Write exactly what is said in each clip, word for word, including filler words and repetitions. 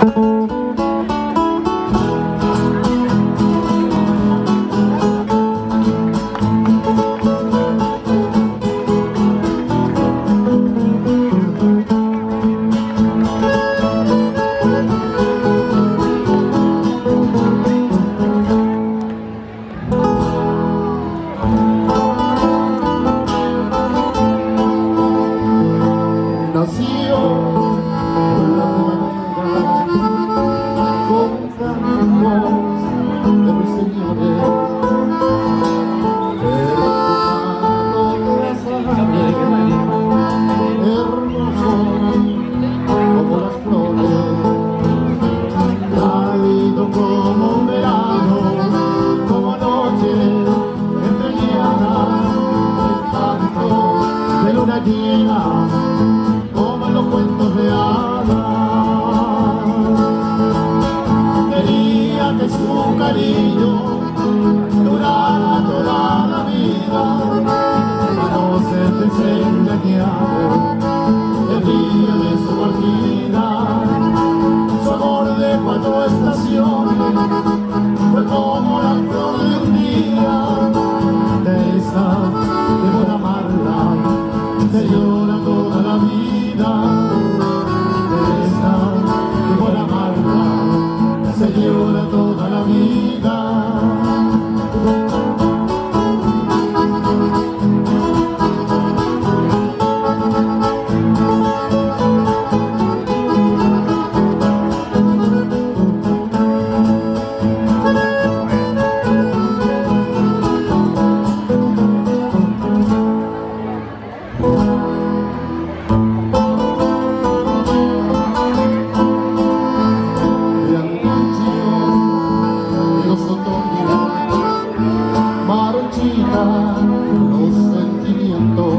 Como en los cuentos de hadas, quería que su cariño durara toda la vida, para no ser desengañado el día de su partida. Su amor de cuatro estaciones fue como la flor de un día, de esa que por amarla se llora toda la vida, de esa que por amarla se llora toda la vida. Los sentimientos,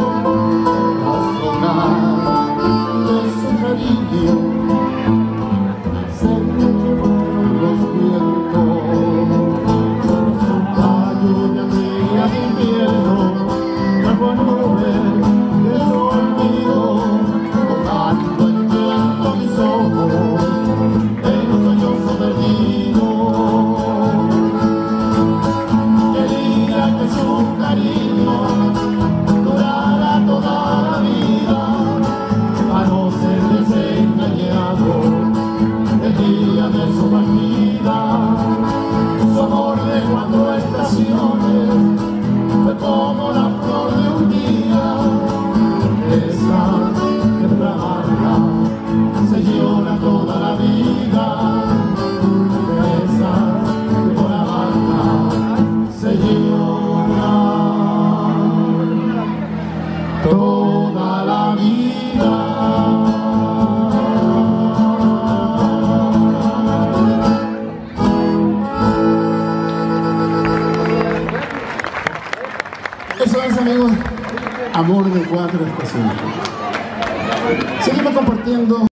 la zona de su cariño, se me llevaron los vientos. La lluvia fría de invierno trajo a nubes de su olvido, mojando en llanto mis ojos en un sollozo perdido. Su cariño durará toda la vida, para no ser desengañado el día de su partida. Su amor de cuatro estaciones fue como la flor de un día, esa que por amarla se llora toda la vida, esa que por amarla se llora toda la vida. Eso es, amigos, amor de cuatro estaciones. Seguimos compartiendo.